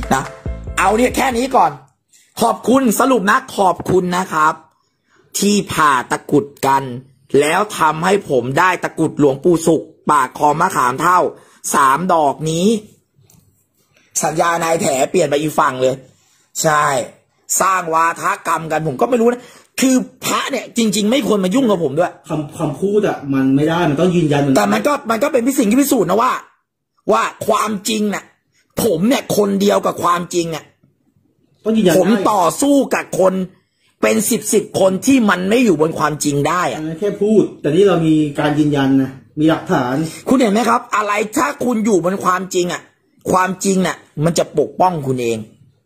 นะเอาเนี่ยแค่นี้ก่อนขอบคุณสรุปนะขอบคุณนะครับที่ผ่าตะกุดกันแล้วทำให้ผมได้ตะกุดหลวงปู่ศุกร์ปากคอมะขามเท่า3 ดอกนี้สัญญานายแถเปลี่ยนไปอีกฝั่งเลยใช่สร้างวาทกรรมกันผมก็ไม่รู้นะคือพระเนี่ยจริงๆไม่ควรมายุ่งกับผมด้วยคำพูดอ่ะมันไม่ได้มันต้องยืนยันแต่มันก็เป็นสิ่งที่พิสูจน์นะว่าความจริงน่ะผมเนี่ยคนเดียวกับความจริงอ่ะผมต่อสู้กับคนเป็น10 คนที่มันไม่อยู่บนความจริงได้อะแค่พูดแต่นี่เรามีการยืนยันนะมีหลักฐานคุณเห็นไหมครับอะไรถ้าคุณอยู่บนความจริงอ่ะความจริงน่ะมันจะปกป้องคุณเอง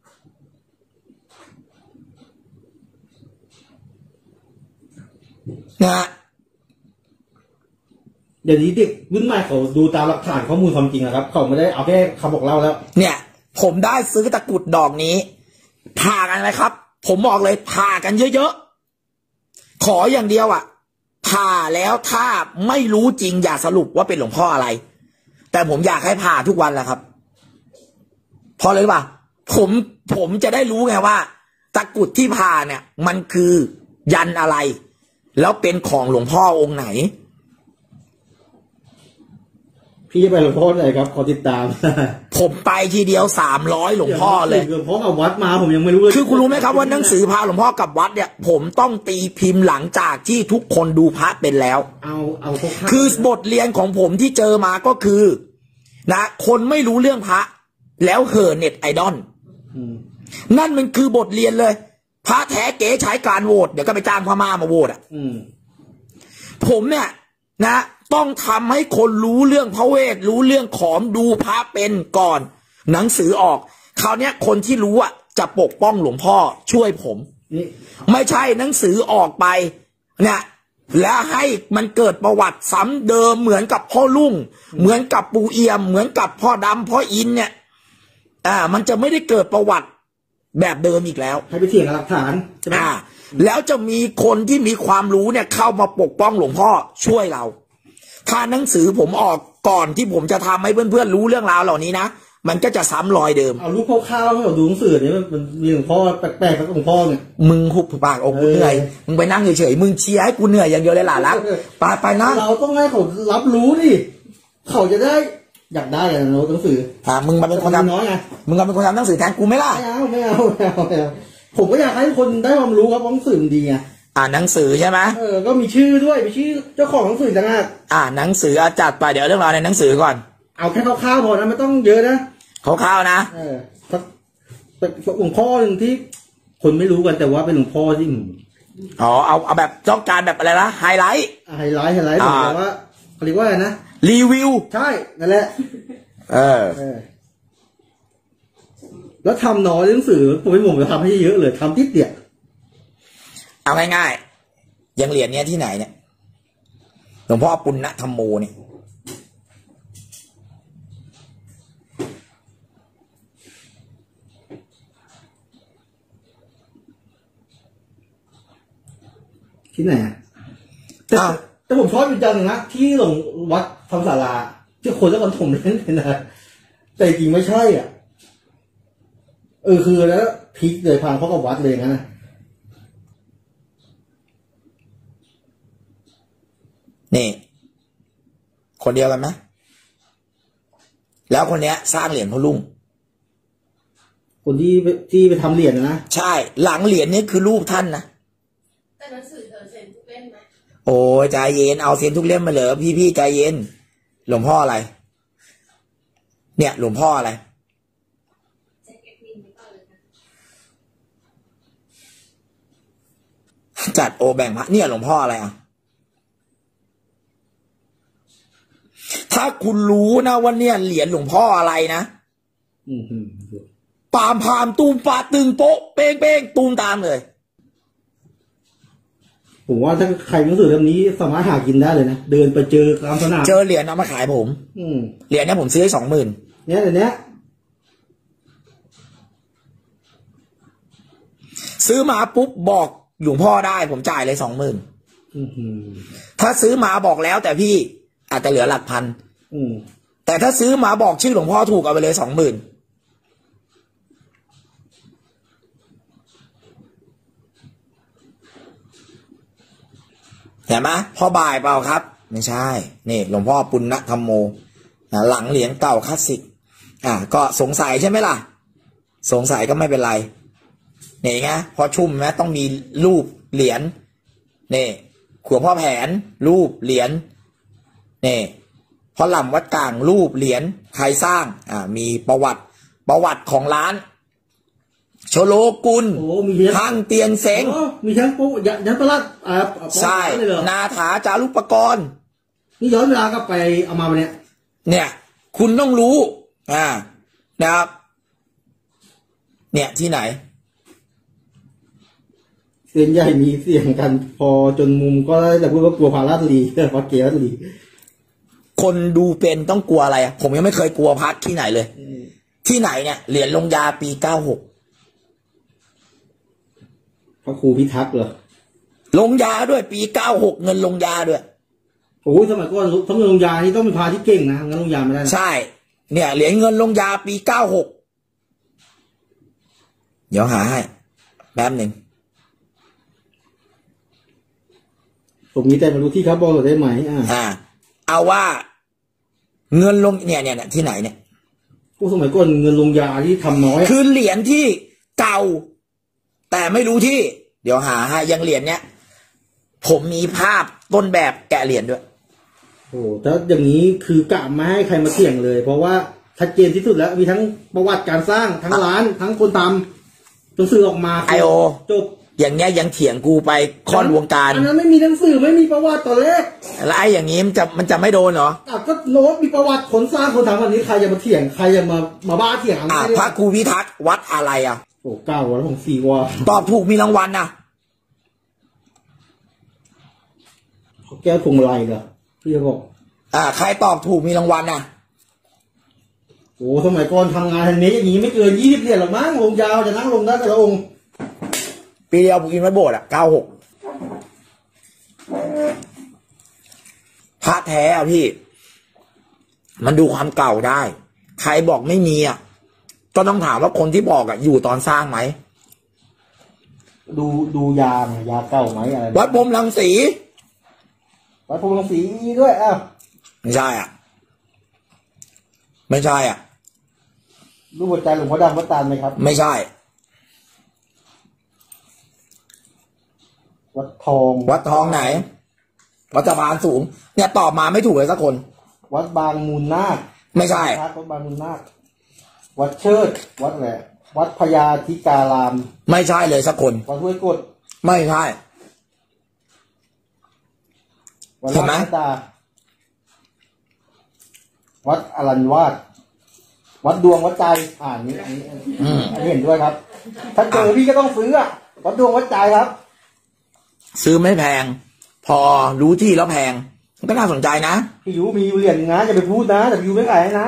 นะเดี๋ยวนี้เด็กรุ่นใหม่เขาดูตามหลักฐานข้อมูลความจริงนะครับเขาไม่ได้เอาแค่คำบอกเล่าแล้วเนี่ยผมได้ซื้อตะกุดดอกนี้ผ่ากันเลยครับผมบอกเลยผ่ากันเยอะๆขออย่างเดียวอ่ะผ่าแล้วถ้าไม่รู้จริงอย่าสรุปว่าเป็นหลวงพ่ออะไรแต่ผมอยากให้ผ่าทุกวันแหละครับพอเลยป่ะผมจะได้รู้ไงว่าตะกุดที่ผ่าเนี่ยมันคือยันอะไรแล้วเป็นของหลวงพ่อองค์ไหนพี่จะไปหลวงพ่อไหนครับขอติดตามผมไปทีเดียว300หลวงพ่อเลยหลวงพ่อกับวัดมาผมยังไม่รู้เลยคือคุณรู้ไหมครับว่าหนังสือพาหลวงพ่อกับวัดเนี่ยผมต้องตีพิมพ์หลังจากที่ทุกคนดูพระเป็นแล้วเอาคือบทเรียนของผมที่เจอมาก็คือนะคนไม่รู้เรื่องพระแล้วเห่อเน็ตไอดอลนั่นมันคือบทเรียนเลยพระแท้เก๋ใช้การโหวตเดี๋ยวก็ไปจ้างพม่ามาโหวตอ่ะผมเนี่ยนะต้องทำให้คนรู้เรื่องพระเวทรู้เรื่องของดูพระเป็นก่อนหนังสือออกคราวนี้คนที่รู้อ่ะจะปกป้องหลวงพ่อช่วยผมไม่ใช่หนังสือออกไปเนี่ยแล้วให้มันเกิดประวัติซ้ำเดิมเหมือนกับพ่อลุ่งเหมือนกับปู่เอี่ยมเหมือนกับพ่อดำพ่ออินเนี่ยมันจะไม่ได้เกิดประวัติแบบเดิมอีกแล้วให้ไปเถียงกับหลักฐานใช่ไหมแล้วจะมีคนที่มีความรู้เนี่ยเข้ามาปกป้องหลวงพ่อช่วยเราถ้าหนังสือผมออกก่อนที่ผมจะทำให้เพื่อนๆรู้เรื่องราวเหล่านี้นะมันก็จะซ้ำรอยเดิมเอารูปคร่าวๆให้เราดูหนังสือเนี่ยมันมีหลวงพ่อแปลกๆกับหลวงพ่อเนี่ยมึงหุบปากออกกูเหนื่อยมึงไปนั่งเฉยๆมึงเชียร์ให้กูเหนื่อยอย่างเดียวเลยล่ะรักไปนะเราต้องให้เขารับรู้ดิเขาจะได้อยากได้อะไรหนังสือมึงมาเป็นคนทำน้อยไงมึงมาเป็นคนทำหนังสือแทนกูไหมล่ะไม่เอาผมก็อยากให้คนได้ความรู้ครับหนังสือดีไงหนังสือใช่ไหมก็มีชื่อด้วยมีชื่อเจ้าของหนังสือต่างหากหนังสือจัดไปเดี๋ยวเรื่องราวในหนังสือก่อนเอาแค่คร่าวๆพอนะไม่ต้องเยอะนะคร่าวๆนะเป็นหลวงพ่อหนึ่งที่คนไม่รู้กันแต่ว่าเป็นหลวงพ่อที่เอาแบบต้องการแบบอะไรนะไฮไลท์แต่ว่าเขาเรียกว่าอะไรนะรีวิวใช่นั่นแหละแล้วทำน้อยหนังสือผมจะทำให้เยอะเลยทำทิศเดียวเอาง่ายๆยังเหรียญเนี้ยที่ไหนเนี่ยหลวงพ่อปุณณธรรมโมเนี่ยที่ไหนแต่ผมชอบอยู่จังนะที่หลวงวัดธรรมศาลาที่คนแล้วคนถมเล่นนะแต่จริงไม่ใช่อ่ะคือแล้วพลิกเลยพังเพราะกับวัดเลยนะนี่คนเดียวกันไหมแล้วคนเนี้ยสร้างเหรียญพ่อลุงคนที่ไปทำเหรียญนะใช่หลังเหรียญนี้คือรูปท่านนะแต่หนังสือเธอเซ็นทุกเล่มไหมโอ้ใจเย็นเอาเซ็นทุกเล่มมาเลยพี่ใจเย็นหลวงพ่ออะไรเนี่ยหลวงพ่ออะไรจัดโอแบ่งพระเนี่ยหลวงพ่ออะไรถ้าคุณรู้นะว่าเนี่ยเหรียญหลวงพ่ออะไรนะปามพามตูมปาตึงโป๊ะเป้งตูมตามเลยผมว่าถ้าใครหนังสือเล่มนี้สามารถหากินได้เลยนะเดินไปเจอตามสนามเจอเหรียญเอามาขายผมเหรียญนี้ผมซื้อให้20,000 เนี่ยเดี๋ยวนี้ซื้อมาปุ๊บบอกหลวงพ่อได้ผมจ่ายเลย20,000ถ้าซื้อมาบอกแล้วแต่พี่อาจจะเหลือหลักพันแต่ถ้าซื้อมาบอกชื่อหลวงพ่อถูกเอาไปเลย20,000 เห็นไหมพ่อบ่ายเปล่าครับไม่ใช่นี่หลวงพ่อปุณณธรรมโมหลังเหรียญเก่าคลาสสิกก็สงสัยใช่ไหมล่ะสงสัยก็ไม่เป็นไรนี่ไงพอชุ่มนะต้องมีรูปเหรียญนี่ขัวพ่อแผนรูปเหรียญนี่พอหล่ำวัดกลางรูปเหรียญใครสร้างมีประวัติของร้านโชโลกุลห้างเตียนเซ็งมีทั้งปุ๊ยันประหลัดใช่นาถาจารุปกรณ์นี่ย้อนเวลาก็ไปเอามาเนี่ยคุณต้องรู้นะครับเนี่ยที่ไหนเสียงใหญ่มีเสียงกันพอจนมุมก็ได้แต่พูดว่ากลัวพาราลีพอเกลลีคนดูเป็นต้องกลัวอะไรผมยังไม่เคยกลัวพักที่ไหนเลยที่ไหนเนี่ยเหรียญลงยาปี96 พระครูพิทักษ์เหรอลงยาด้วยปี96เงินลงยาด้วยโอ้ยสมัยก่อนทั้งเงินลงยานี่ต้องเป็นพาที่เก่งนะเงินลงยาไม่ได้ใช่เนี่ยเหรียญเงินลงยาปี96เดี๋ยวหาให้แป๊บหนึ่งผมมีแต่มาดูที่เขาบอกได้ไหมเอาว่าเงินลงเนี่ยที่ไหนเนี่ยผู้สมัยก่อนเงินลงยาที่ทำน้อยคือเหรียญที่เก่าแต่ไม่รู้ที่เดี๋ยวหาให้ยังเหรียญเนี้ยผมมีภาพต้นแบบแกะเหรียญด้วยโอ้แต่อย่างนี้คือกะไม่ให้ใครมาเสี่ยงเลยเพราะว่าชัดเจนที่สุดแล้วมีทั้งประวัติการสร้างทั้งร้านทั้งคนทำหนังสือออกมาจบอย่างเงี้ยยังเถียงกูไปค่อนวงการอันนั้นไม่มีหนังสือไม่มีประวัติตอนแรกแล้วไอ้อย่างงี้มันจะไม่โดนเหรอก็โน้ตมีประวัติคนสร้างคนทำวันนี้ใครจะมาเถียงใครจะมาบ้าเถียงพระครูพิทักษ์วัดอะไรโอ้9 วันของ4 วันตอบถูกมีรางวัลเขาแก้พวงมาลัยเหรอพี่จะบอกใครตอบถูกมีรางวัลโอ้สมัยก่อนทำงานทันนี้อย่างนี้ไม่เกิน20 เหรียญหรอกมั้งลงยาวจะนั่งลงได้แต่ละองค์ปีเดียวผมกินวัดโบสถ์96พระแท้พี่มันดูความเก่าได้ใครบอกไม่มีก็ต้องถามว่าคนที่บอกอยู่ตอนสร้างไหมดูยาเก่าไหมอะไรวัดพรหมรังสีด้วยไม่ใช่ไม่ใช่รูปหัวใจหลวงพ่อดำวัดตาลไหมครับไม่ใช่วัดทองไหนวัดสะพานสูงเนี่ยตอบมาไม่ถูกเลยสักคนวัดบางมูลนาคไม่ใช่วัดบางมูลนาควัดเชิดวัดอะไรวัดพญาธิการามไม่ใช่เลยสักคนวัดห้วยกดไม่ใช่วัดราชดาวัดอรัญวาสวัดดวงวัดใจนี้เห็นด้วยครับถ้าเจอพี่ก็ต้องซื้อวัดดวงวัดใจครับซื้อไม่แพงพอรู้ที่แล้วแพงมันก็น่าสนใจนะพี่ยูมีเหรียญนะอย่าไปพูดนะแต่พี่ยูไม่ขายนะ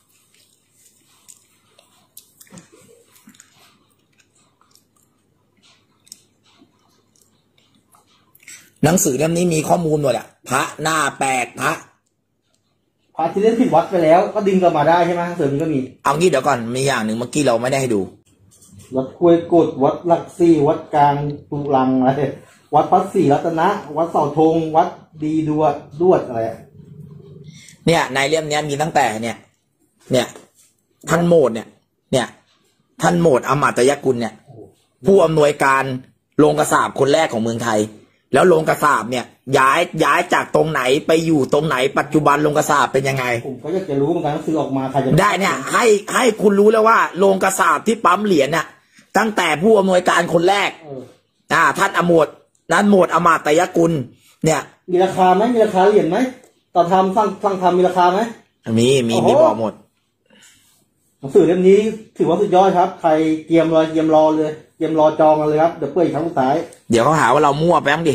หนังสือเล่มนี้มีข้อมูลหมดพระหน้าแปลกพระที่เล่นผิดวัดไปแล้วก็ดึงกลับมาได้ใช่ไหมหนังสือนี้ก็มีเอางี้เดี๋ยวก่อนมีอย่างหนึ่งเมื่อกี้เราไม่ได้ให้ดูวัดกล้วยกดวัดหลักซี่วัดกลางตุลังอะไรวัดพระศรีรัตนะวัดเสาธงวัดดีดวดอะไรเนี่ยในเล่มนี้มีตั้งแต่เนี่ยท่านโหมดเนี่ยท่านโหมดอมาตยกุลเนี่ยผู้อำนวยการโรงกษาปคนแรกของเมืองไทยแล้วโรงกษาปเนี่ยย้ายจากตรงไหนไปอยู่ตรงไหนปัจจุบันโรงกษาปเป็นยังไงผมก็อยากจะรู้เหมือนกันซื้อออกมาใครจะได้เนี่ยให้คุณรู้แล้วว่าโรงกษาปที่ปั๊มเหรียญน่ะตั้งแต่ผู้อำนวยการคนแรกท่านอโมดนั้นโหมดอมาตยกุลเนี่ยมีราคาไหมมีราคาเหรียญไหมตอนทำสั่งทำมีราคาไหมมีบอกหมดหนังสือเล่มนี้ถือว่าสุดยอดครับใครเตรียมรอเลยเตรียมรอจองกันเลยครับเดี๋ยวเปิดอีกครั้งสุดท้ายเดี๋ยวเขาหาว่าเรามั่วแป๊บดิ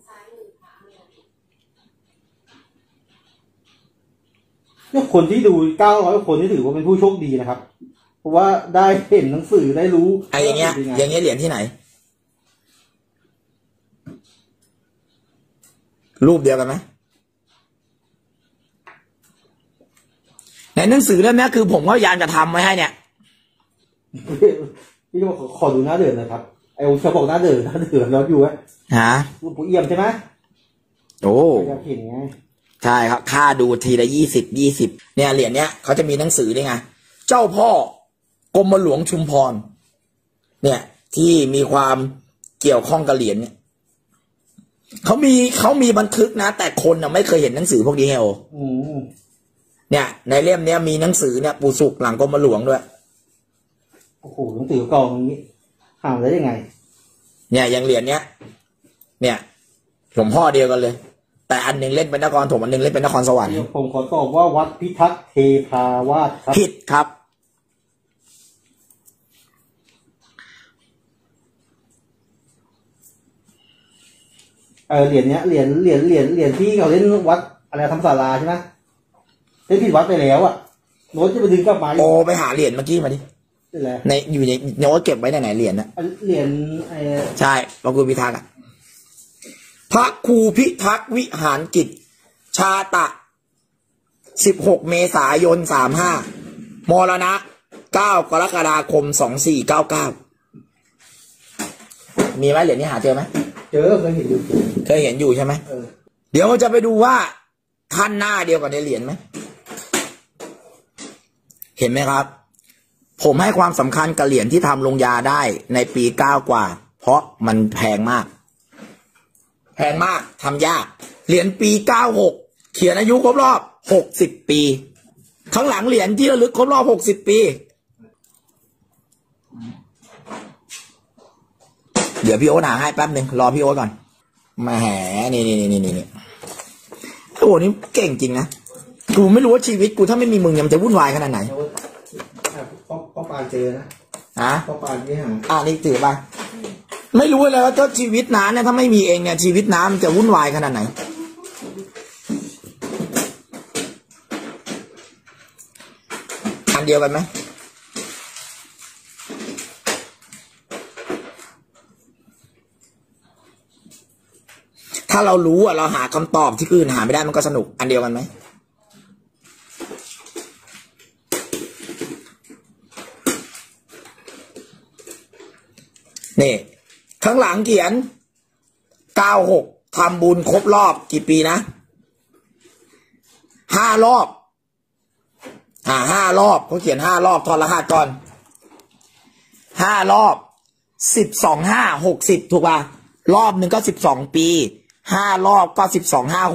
เนี่ยคนที่ดู900 คนที่ถือว่าเป็นผู้โชคดีนะครับเพราะว่าได้เห็นหนังสือได้รู้อย่างเงี้ยเหรียญที่ไหนรูปเดียวกันไหมในหนังสือเล่มนี้คือผมก็พยายามจะทำไว้ให้เนี่ยพี่ก็ขอดูหน้าเดือดนะครับไอ้องค์จะบอกหน้าเดือดเราอยู่รูปผู้เอี่ยมใช่ไหมโอ้อยากเห็นไงใช่ครับค่าดูทีละ20เนี่ยเหรียญเนี้ยเขาจะมีหนังสือนี่ไงเจ้าพ่อกรมหลวงชุมพรเนี่ยที่มีความเกี่ยวข้องกับเหรียญเนี่ยเขามีบันทึกนะแต่คนน่ะไม่เคยเห็นหนังสือพวกนี้ไงโอเนี่ยในเล่มเนี้ยมีหนังสือเนี่ยปู่สุกหลังกรมหลวงด้วยโอ้โหหนังสือกองนี้หาได้ยังไงเนี่ยอย่างเหรียญเนี้ยเนี่ยหลวงพ่อเดียวกันเลยแต่อันหนึ่งเล่นเป็นนครถมอันหนึ่งเล่นเป็นนครสวรรค์ผมขอตอบว่าวัดพิทักษ์เทพาวาสครับผิดครับเหรียญเนี้ยเหรียญที่เขาเล่นวัดอะไรทำศาลาใช่ไหมเล่นผิดวัดไปแล้วอ่ะโน้ตจะไปดึงกลับมาโอไปหาเหรียญเมื่อกี้มาดิในอยู่ในโน้ตเก็บไว้ในไหนเหรียญนะเหรียญใช่พระครูพิทักษ์พระครูพิทักษ์วิหารกิจชาตะ16 เมษายน 35มรณะ9 กรกฎาคม 2499มีไหมเหรียญนี้หาเจอไหมเจอเคยเห็นอยู่ใช่ไหมเดี๋ยวเราจะไปดูว่าท่านหน้าเดียวกับในเหรียญไหมเห็นไหมครับผมให้ความสำคัญกับเหรียญที่ทำลงยาได้ในปี9กว่าเพราะมันแพงมากทำยากเหรียญปี96เขียนอายุครบรอบ60 ปีข้างหลังเหรียญที่ระลึกครบรอบ60 ปีเดี๋ยวพี่โอ๊ตหาให้แป๊บหนึ่งรอพี่โอ๊ตก่อนมาแหนี่โอ้นี่เก่งจริงนะกูไม่รู้ว่าชีวิตกูถ้าไม่มีมึงเนี่ยมันจะวุ่นวายขนาดไหนก็ปานเจอนะก็ปานนี่หานี่ถือป่ะไม่รู้เลยว่าถ้าชีวิตน้าเนี่ยถ้าไม่มีเองเนี่ยชีวิตน้ามันจะวุ่นวายขนาดไหนอันเดียวกันไหมถ้าเรารู้เราหาคำตอบที่อื่นหาไม่ได้มันก็สนุกอันเดียวกันไหมนี่ข้างหลังเขียน96ทำบุญครบรอบกี่ปีนะ5 รอบ5 รอบเขาเขียน5 รอบทอดรหัสก่อน5 รอบ12 5 60ถูกป่ะรอบหนึ่งก็12 ปี5 รอบก็12 5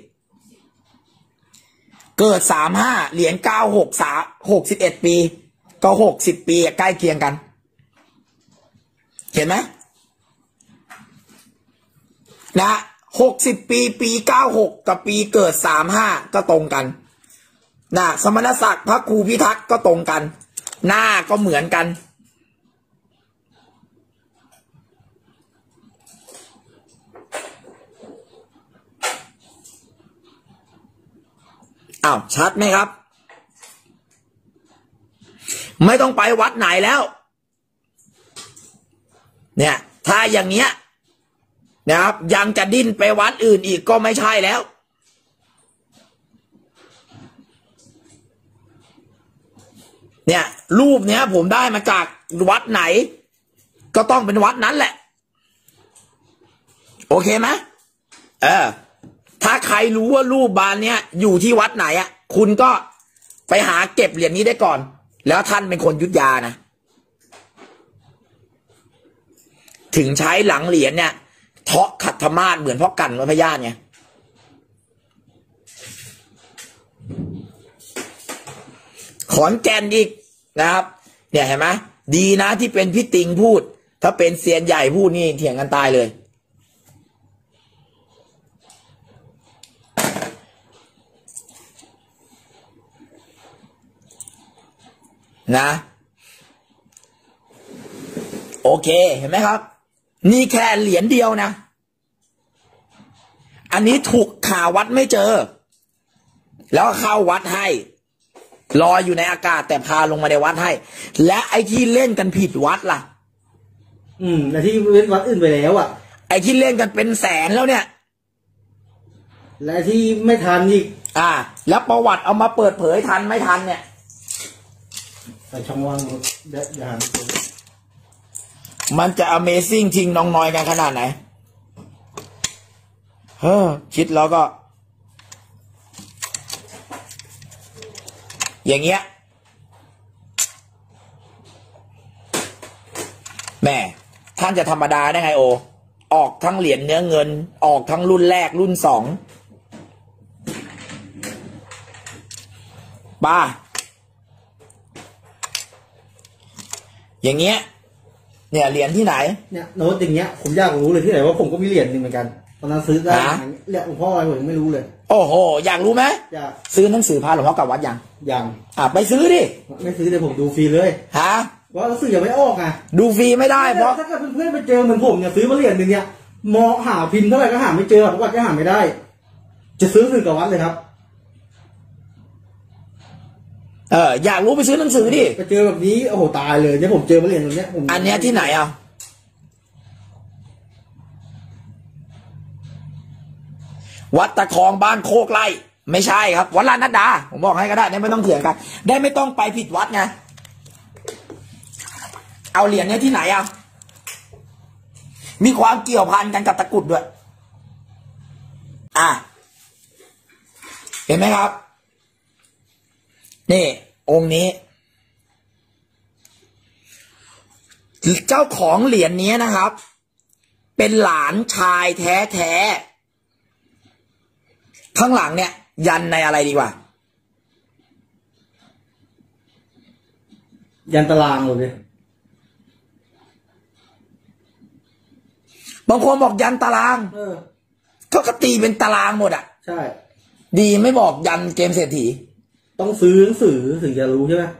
60เกิด35เหรียญ96 61 ปีก็60 ปีใกล้เคียงกันเห็นไหมนะ60 ปี96กับปีเกิด35ก็ตรงกันนะสมณศักดิ์พระครูพิทักษ์ก็ตรงกันหน้าก็เหมือนกันอ้าวชัดไหมครับไม่ต้องไปวัดไหนแล้วเนี่ยถ้าอย่างเนี้ยนะครับยังจะดิ้นไปวัดอื่นอีกก็ไม่ใช่แล้วเนี่ยรูปเนี้ยผมได้มาจากวัดไหนก็ต้องเป็นวัดนั้นแหละโอเคไหมถ้าใครรู้ว่ารูปบานเนี้ยอยู่ที่วัดไหนอ่ะคุณก็ไปหาเก็บเหรียญนี้ได้ก่อนแล้วท่านเป็นคนยุทธยานะถึงใช้หลังเหรียญเนี่ยเทาะขัดธมาศเหมือนพ่อกันวัดพญาไงขอนแก่นอีกนะครับเนี่ยเห็นไหมดีนะที่เป็นพี่ติงพูดถ้าเป็นเซียนใหญ่พูดนี่เถียงกันตายเลยนะโอเคเห็นไหมครับนี่แค่เหรียญเดียวนะอันนี้ถูกข่าววัดไม่เจอแล้วเข้าวัดให้ลอยอยู่ในอากาศแต่พาลงมาในวัดให้และไอ้ที่เล่นกันผิดวัดล่ะไอ้ที่เล่นวัดอื่นไปแล้วอ่ะไอ้ที่เล่นกันเป็นแสนแล้วเนี่ยและที่ไม่ทันอีกแล้วประวัติเอามาเปิดเผยทันไม่ทันเนี่ยแต่ช่องว่างอย่ามันจะ Amazing จริงน้องน้อยกันขนาดไหนคิดแล้วก็ อย่างเงี้ยแม่ท่านจะธรรมดาได้ไงโอออกทั้งเหรียญเนื้อเงินออกทั้งรุ่นแรกรุ่น2บ้าอย่างเงี้ยเนี่ยเหรียญที่ไหนเนี่ยโน้ตอย่างเงี้ยผมอยากรู้เลยที่ไหนว่าผมก็มีเหรียญนึงเหมือนกันตอนนั้นซื้อได้เหรียญหลวงพ่ออะไรผมยังไม่รู้เลยโอ้โหอยากรู้ไหมอยากซื้อหนังสือพาหลวงพ่อกลับวัดยังไปซื้อดิไม่ซื้อเลยผมดูฟรีเลยว่าหนังสือยังไม่ออกดูฟรีไม่ได้เพราะถ้าเกิดเพื่อนๆไปเจอเหมือนผมเนี่ยซื้อมาเหรียญนึงเนี่ยมองหาพิมพ์เท่าไหร่ก็หาไม่เจอเพราะวัดก็หาไม่ได้จะซื้อสื่อกับวัดเลยครับอยากรู้ไปซื้อหนังสือดิไปเจอแบบนี้โอ้โหตายเลยเนี่ยผมเจอมาเหรียญตรงเนี้ยอันเนี้ยที่ไหนวัดตะคองบ้านโคกไร่ไม่ใช่ครับวัดลานนัดดาผมบอกให้ก็ได้ได้ไม่ต้องเถียงกันได้ไม่ต้องไปผิดวัดไงเอาเหรียญเนี้ยที่ไหนมีความเกี่ยวพันกันกับตะกุดด้วยเห็นไหมครับนี่องค์นี้เจ้าของเหรียญนี้นะครับเป็นหลานชายแท้ๆข้างหลังเนี่ยยันในอะไรดีกว่ายันตารางเลยบางคนบอกยันตารางเขาก็ตีเป็นตารางหมดใช่ดีไม่บอกยันเกมเศรษฐีต้องซื้อหนังสือถึงจะรู้ใช่ไหม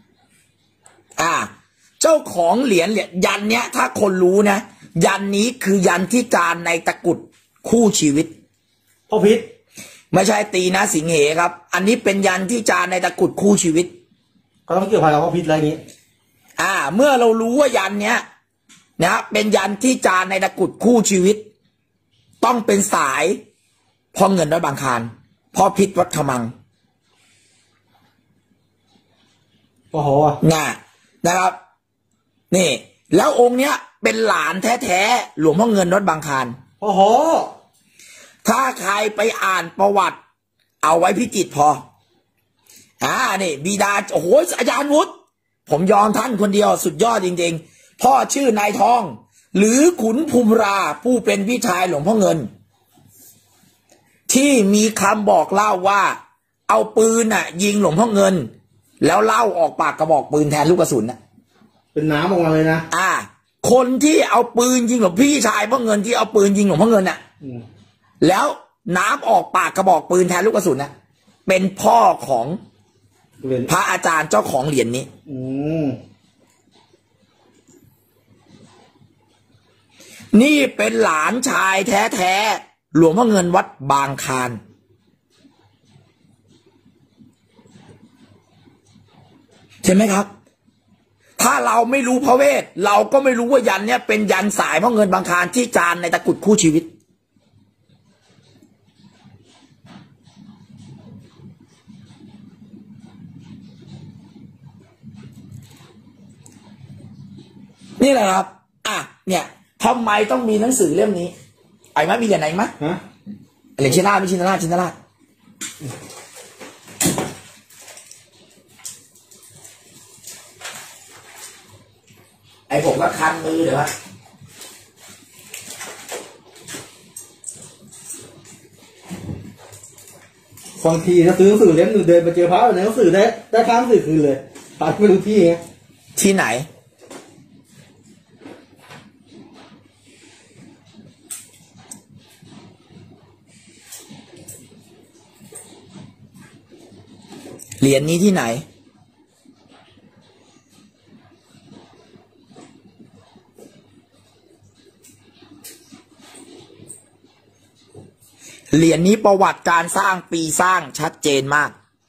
เจ้าของเหรียญยันเนี้ยถ้าคนรู้นะยันนี้คือยันที่จานในตะกุดคู่ชีวิตพ่อพิษไม่ใช่ตีนะสิงเหครับอันนี้เป็นยันที่จานในตะกุดคู่ชีวิตก็ต้องเกี่ยวพันกับพ่อพิษอะไรนี้เมื่อเรารู้ว่ายันเนี้ยนะเป็นยันที่จานในตะกุดคู่ชีวิตต้องเป็นสายพ่อเงินวัดบางคลานพ่อพิษวัดขมังโอ้โหนะครับนี่แล้วองค์เนี้ยเป็นหลานแท้ๆหลวงพ่อเงินวัดบางคลานโอ้โหถ้าใครไปอ่านประวัติเอาไว้พิจิตรพอนี่บิดาโอ้โหอาจารย์วุฒิผมยอมท่านคนเดียวสุดยอดจริงๆพ่อชื่อนายทองหรือขุนภูมิราผู้เป็นพี่ชายหลวงพ่อเงินที่มีคำบอกเล่าว่าเอาปืนยิงหลวงพ่อเงินแล้วเล่าออกปากกระบอกปืนแทนลูกกระสุนเป็นน้ำออกมาเลยนะคนที่เอาปืนยิงหลวงพี่ชายพ่อเงินที่เอาปืนยิงหลวงพ่อเงินแล้วน้ำออกปากกระบอกปืนแทนลูกกระสุนเป็นพ่อของพระอาจารย์เจ้าของเหรียญนี้นี่เป็นหลานชายแท้ๆหลวงพ่อเงินวัดบางคลานใช่ไหมครับถ้าเราไม่รู้พระเวทเราก็ไม่รู้ว่ายันเนี้ยเป็นยันสายพ่อเงินบางคลานที่จานในตะกุดคู่ชีวิตนี่แหละครับเนี่ยทำไมต้องมีหนังสือเล่มนี้ไอ้มะมีเหรียญไหนมะเหรียญชินาไม่ชินาชินาไอ้ผมก็คันมือเดี๋ยวบางทีถ้าซื้อหนังสือเล่มหนึ่งเดินไปเจอพระในหนังสือได้ข้ามหนังสือคืนเลยตายไม่รู้ที่ไงที่ไหนเหรียญนี้ที่ไหนเหรียญนี้ประวัติการสร้างปีสร้างชัดเจนมาก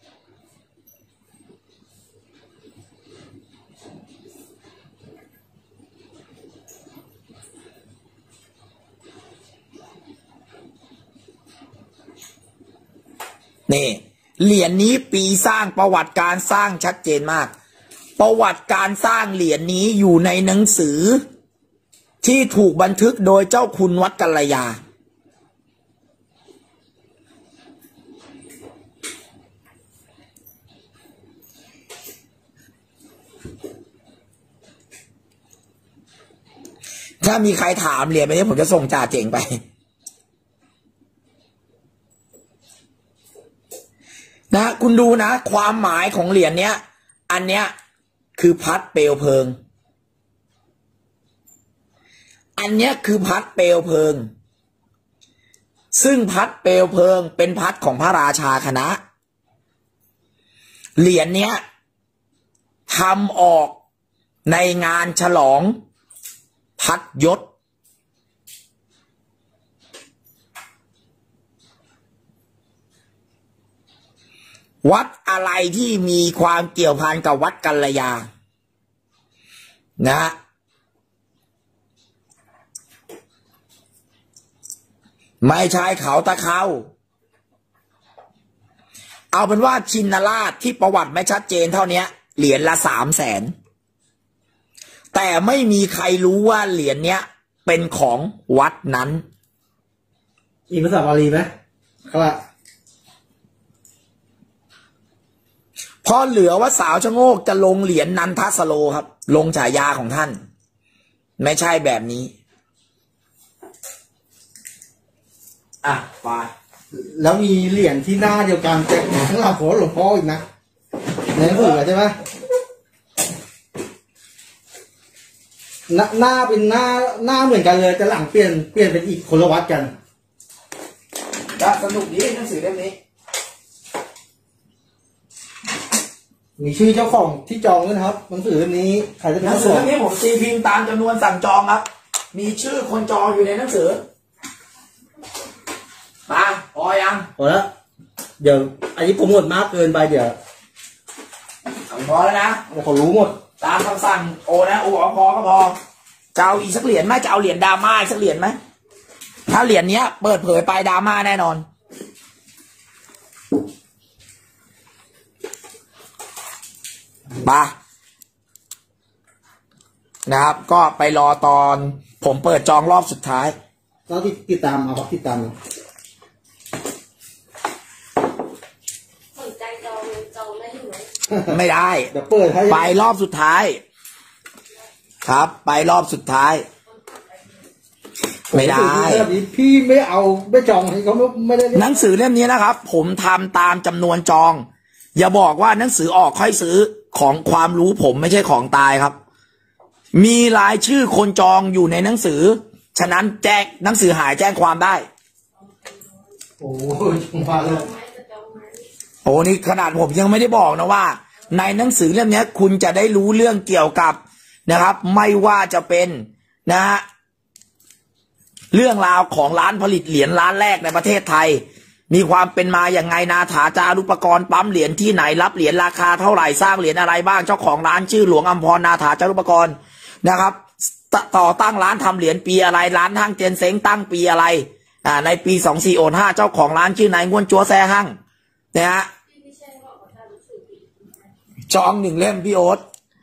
นี่เหรียญนี้ปีสร้างประวัติการสร้างชัดเจนมากประวัติการสร้างเหรียญนี้อยู่ในหนังสือที่ถูกบันทึกโดยเจ้าคุณวัดกัลยาถ้ามีใครถามเหรียญไปนี้ผมจะส่งจ่าเจ๋งไปนะคุณดูนะความหมายของเหรียญเนี้ยอันเนี้ยคือพัดเปลวเพลิงอันเนี้ยคือพัดเปลวเพลิงซึ่งพัดเปลวเพลิงเป็นพัดของพระราชาคณะเหรียญเนี้ยทำออกในงานฉลองพัดยศวัดอะไรที่มีความเกี่ยวพันกับวัดกัลยานะไม่ใช่เขาตะเขาเอาเป็นว่าชินราชที่ประวัติไม่ชัดเจนเท่านี้เหรียญละ300,000แต่ไม่มีใครรู้ว่าเหรียญเนี้ยเป็นของวัดนั้นมีภาษาบาลีไหมครับพอเหลือว่าสาวชะโงกจะลงเหรียญนันทสโลครับลงฉายาของท่านไม่ใช่แบบนี้อ่ะไปแล้วมีเหรียญที่หน้าเดียวกันแต่ข้างหลังของหลวงพ่ออีกนะในหนังสือใช่ไหมหน้าเป็นหน้าเหมือนกันเลยแต่หลังเปลี่ยนเป็นอีกคนละวัดกันจะสนุกดีหนังสือเล่มนี้มีชื่อเจ้าของที่จองด้วยนะครับหนังสือเล่มนี้ใครจะเป็นหนังสือเล่มนี้ผมตีพิมพ์ตามจำนวนสั่งจองครับมีชื่อคนจองอยู่ในหนังสือมาพอยังพอแล้วเดี๋ยวอันนี้ผมหมดมากเกินไปเดี๋ยวพอแล้วนะเดี๋ยวเขารู้หมดตามคำสั่งโอนะโอพอก็พอจะเอาอีกสักเหรียญไหมจะเอาเหรียญดราม่าสักเหรียญไหมถ้าเหรียญเนี้ยเปิดเผยไปดราม่าแน่นอนมานะครับก็ไปรอตอนผมเปิดจองรอบสุดท้ายก็ติดตามเอาติดตามสนใจจองได้อยู่ไหมไม่ได้เดี๋ยวเปิดให้ไปรอบสุดท้ายครับไปรอบสุดท้ายไม่ได้พี่ไม่เอาไม่จองให้เขาไม่ได้หนังสือเล่มนี้นะครับผมทำตามจำนวนจองอย่าบอกว่าหนังสือออกค่อยซื้อของความรู้ผมไม่ใช่ของตายครับมีรายชื่อคนจองอยู่ในหนังสือฉะนั้นแจ้งหนังสือหายแจ้งความได้โอ้ยมาเลยโอ้นี่ขนาดผมยังไม่ได้บอกนะว่าในหนังสือเล่มนี้คุณจะได้รู้เรื่องเกี่ยวกับนะครับไม่ว่าจะเป็นนะฮะเรื่องราวของร้านผลิตเหรียญร้านแรกในประเทศไทยมีความเป็นมาอย่างไงนาถาจารุปกรณ์ปั๊มเหรียญที่ไหนรับเหรียญราคาเท่าไหร่สร้างเหรียญอะไรบ้างเจ้าของร้านชื่อหลวงอัมพรนาถาจารุปกรณ์นะครับต่อตั้งร้านทำเหรียญปีอะไรร้านห้างเจนเซ้งตั้งปีอะไรในปี2405เจ้าของร้านชื่อนายง้วนจัวแซ่ห้างนะฮะจอง1เล่มพี่โอ๊ต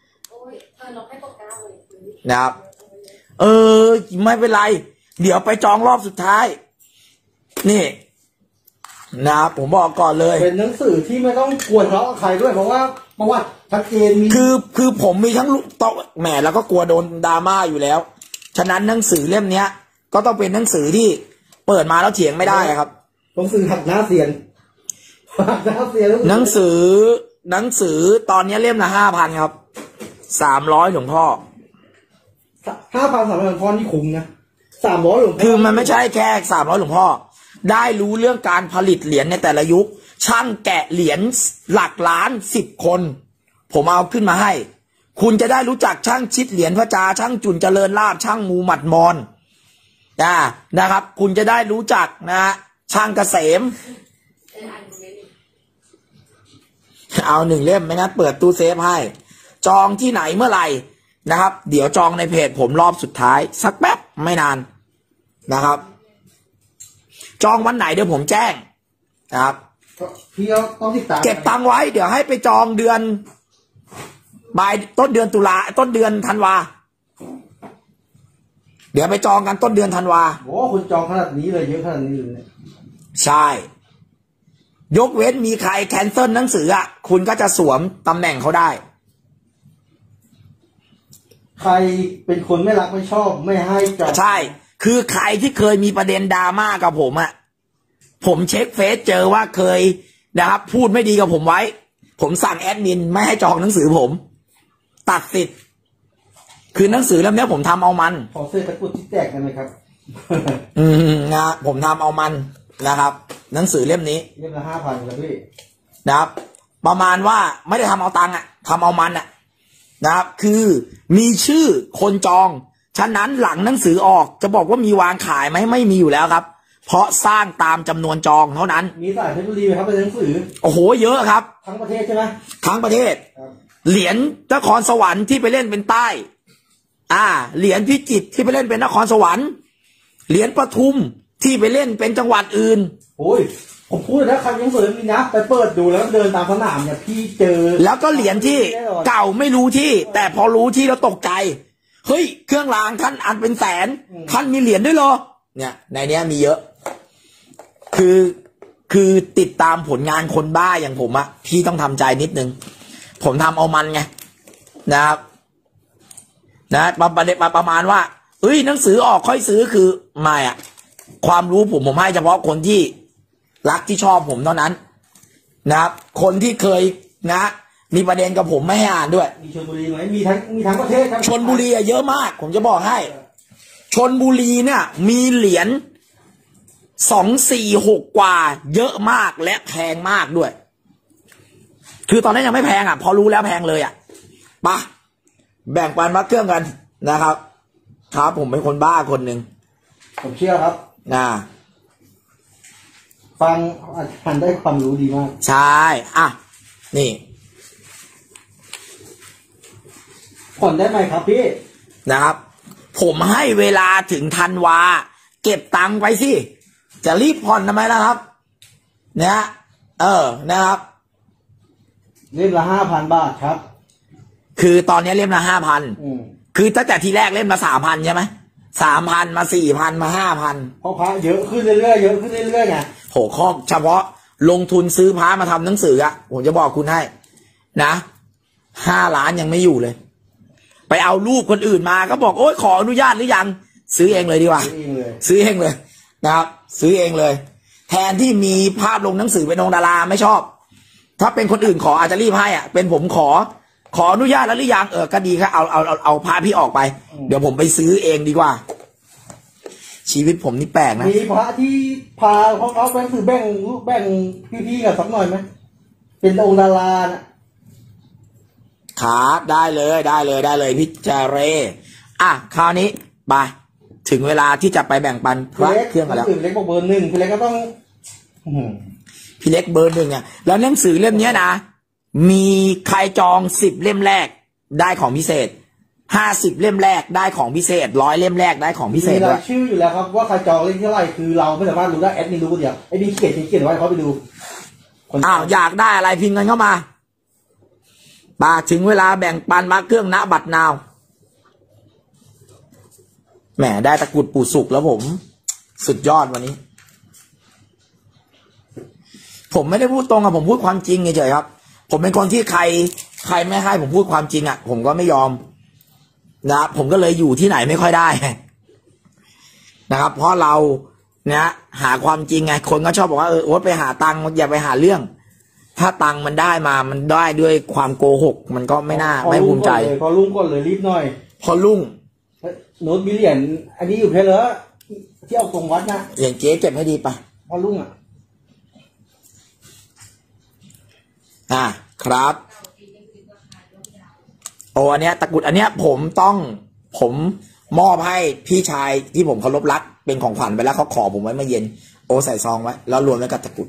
นะครับไม่เป็นไรเดี๋ยวไปจองรอบสุดท้ายนี่นะครับผมบอกก่อนเลยเป็นหนังสือที่ไม่ต้องกวนทะเลาะใครด้วยเพราะว่าประวัติชัดเจนมีคือผมมีทั้งต้องแหมแล้วก็กลัวโดนดราม่าอยู่แล้วฉะนั้นหนังสือเล่มเนี้ยก็ต้องเป็นหนังสือที่เปิดมาแล้วเถียงไม่ได้ครับหนังสือหักหน้าเสียนหนังสือตอนนี้เล่มละ5,000ครับ300หลวงพ่อ 5,300หลวงพ่อนี่คุ้มนะ300หลวงพ่อคือมันไม่ใช่แค่300หลวงพ่อได้รู้เรื่องการผลิตเหรียญในแต่ละยุคช่างแกะเหรียญหลักล้าน10 คนผมเอาขึ้นมาให้คุณจะได้รู้จักช่างชิดเหรียญพระจาช่างจุนเจริญลาภช่างมูหมัดมอนนะครับคุณจะได้รู้จักนะช่างเกษมเอา1เล่มไม่งั้นเปิดตู้เซฟให้จองที่ไหนเมื่อไหร่นะครับเดี๋ยวจองในเพจผมรอบสุดท้ายสักแป๊บไม่นานนะครับจองวันไหนเดี๋ยวผมแจ้งนะครับพี่ต้องติดตามเก็บตังค์ไว้เดี๋ยวให้ไปจองเดือนปลายต้นเดือนตุลาต้นเดือนธันวาเดี๋ยวไปจองกันต้นเดือนธันวาโอ้คุณจองขนาดนี้เลยเยอะขนาดนี้เลยใช่ยกเว้นมีใครแคนเซิลหนังสือคุณก็จะสวมตำแหน่งเขาได้ใครเป็นคนไม่รักไม่ชอบไม่ให้จองใช่คือใครที่เคยมีประเด็นดราม่ากับผมอะผมเช็คเฟซเจอว่าเคยนะครับพูดไม่ดีกับผมไว้ผมสั่งแอดมินไม่ให้จองหนังสือผมตัดสิทธิ์คือหนังสือเล่มนี้ผมทำเอามันขอเสื้อตะกรุดที่แจกกันไหมครับนะผมทำเอามันนะครับหนังสือเล่มนี้เล่มละ5,000ครับพี่นะครับประมาณว่าไม่ได้ทำเอาตังค์อะทำเอามันอะนะครับคือมีชื่อคนจองฉะนั้นหลังหนังสือออกจะบอกว่ามีวางขายไหมไม่มีอยู่แล้วครับเพราะสร้างตามจำนวนจองเท่านั้นมีสายเพชรบุรีไหมครับเป็นหนังสือโอ้โหเยอะครับทั้งประเทศใช่ไหมทั้งประเทศเหรียญนครสวรรค์ที่ไปเล่นเป็นใต้เหรียญพิจิตรที่ไปเล่นเป็นนครสวรรค์เหรียญปทุมที่ไปเล่นเป็นจังหวัดอื่นโอ้ยผมพูดแล้วคำยังสวยมีนะไปเปิดดูแล้วเดินตามสนามเนี่ยพี่เจอแล้วก็เหรียญที่เก่าไม่รู้ที่แต่พอรู้ที่แล้วตกใจเฮ้ยเครื่องรางท่านอันเป็นแสนท่านมีเหรียญด้วยเหรอเนี่ยในเนี้ยมีเยอะคือติดตามผลงานคนบ้าอย่างผมอะพี่ต้องทำใจนิดนึงผมทำเอามันไงนะครับนะประมาณว่าเอ้ยหนังสือออกค่อยซื้อคือไม่อะความรู้ผมให้เฉพาะคนที่รักที่ชอบผมเท่านั้นนะครับคนที่เคยนะมีประเด็นกับผมไม่ให้อ่านด้วยมีชลบุรีไหมมีทั้งประเทศชลบุรีเยอะมากผมจะบอกให้ชลบุรีเนี่ยมีเหรียญ246กว่าเยอะมากและแพงมากด้วยคือตอนนั้นยังไม่แพงอ่ะพอรู้แล้วแพงเลยอ่ะปะแบ่งปันมาเครื่องกันนะครับครับผมเป็นคนบ้าคนหนึ่งผมเชื่อครับฟังอ่านได้ความรู้ดีมากใช่อ่ะนี่ผ่อนได้ไหมครับพี่นะครับผมให้เวลาถึงธันวาเก็บตังค์ไปสิจะรีบผ่อนทำไมล่ะครับเนี่ยนะครับเล่มละ5,000 บาทครับคือตอนนี้เล่มละ5,000คือตั้งแต่ทีแรกเล่มละ3,000ใช่ไหม3,000มา4,000มา5,000 เพราะพระเยอะขึ้นเรื่อยๆเยอะขึ้นเรื่อยๆไงโหข้อเฉพาะลงทุนซื้อพระมาทำหนังสืออะผมจะบอกคุณให้นะ5 ล้านยังไม่อยู่เลยไปเอารูปคนอื่นมาก็บอกโอ๊ยขออนุญาตหรือยังซื้อเองเลยดีกว่าซื้อเองเลยนะครับซื้อเองเลยแทนที่มีภาพลงหนังสือเป็นองค์ดาราไม่ชอบถ้าเป็นคนอื่นขออาจจะรีบให้อ่ะเป็นผมขออนุญาตแล้วหรือยังก็ดีครับเอาพาพี่ออกไปเดี๋ยวผมไปซื้อเองดีกว่าชีวิตผมนี่แปลกนะมีพระที่พาเขาไปซื้อแบ่งพี่ๆกับสักหน่อยไหมเป็นองค์ดารานะครับได้เลยพี่จาเรคราวนี้ไปถึงเวลาที่จะไปแบ่งปันพระเครื่องกันแล้วพี่เล็กบอกเบอร์ 1พี่เล็กก็ต้องพี่เล็กเบอร์ 1อ่ะแล้วหนังสือเล่มนี้นะมีใครจอง10 เล่มแรกได้ของพิเศษ50 เล่มแรกได้ของพิเศษ100 เล่มแรกได้ของพิเศษด้วยชื่ออยู่แล้วครับว่าใครจองเล่มเท่าไหร่คือเราไม่สามารถรู้ได้แอดมินรู้คนเดียวไอ้บิ๊กเขียนไว้เขาไปดูอยากได้อะไรพิมพ์กันเข้ามาถึงเวลาแบ่งปันมาเครื่องณบัตรนาวแหมได้ตะกรุดปู่สุกแล้วผมสุดยอดวันนี้ผมไม่ได้พูดตรงผมพูดความจริงเฉยๆครับผมเป็นคนที่ใครไม่ให้ผมพูดความจริงผมก็ไม่ยอมนะผมก็เลยอยู่ที่ไหนไม่ค่อยได้นะครับเพราะเราเนี่ยหาความจริงไงคนก็ชอบบอกว่าโอ๊ตไปหาตังค์อย่าไปหาเรื่องถ้าตังค์มันได้มามันได้ด้วยความโกหกมันก็ไม่น่าไม่ภูมิใจพอลุ่งก่อนเลยรีบหน่อยพอลุ่งโน้ตบิลเลียนอันนี้อยู่เพลเลอร์ที่เอาตรงวัดนะอย่างเจ๊เก็บให้ดีปะพอลุ่งครับอันเนี้ยตะกรุดอันเนี้ยผมมอบให้พี่ชายที่ผมเคารพรักเป็นของขวัญไปแล้วเขาขอผมไว้เมื่อเย็นใส่ซองไว้แล้วรวมแล้วกับตะกรุด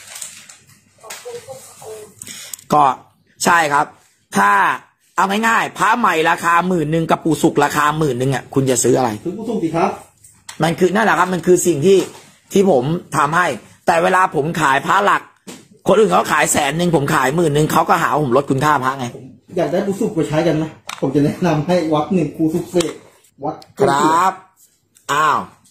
ก็ใช่ครับถ้าเอาง่ายๆพระใหม่ราคา10,000กับปู่สุกราคา10,000คุณจะซื้ออะไรซื้อปู่สุกดิครับมันคือนั่นแหละครับมันคือสิ่งที่ผมทำให้แต่เวลาผมขายพระหลักคนอื่นเขาขาย100,000ผมขาย10,000เขาก็หาผมลดคุณค่าพระไงอยากได้ปู่สุกไปใช้กันนะผมจะแนะนำให้วัด1ปู่สุกเสกวัดครับ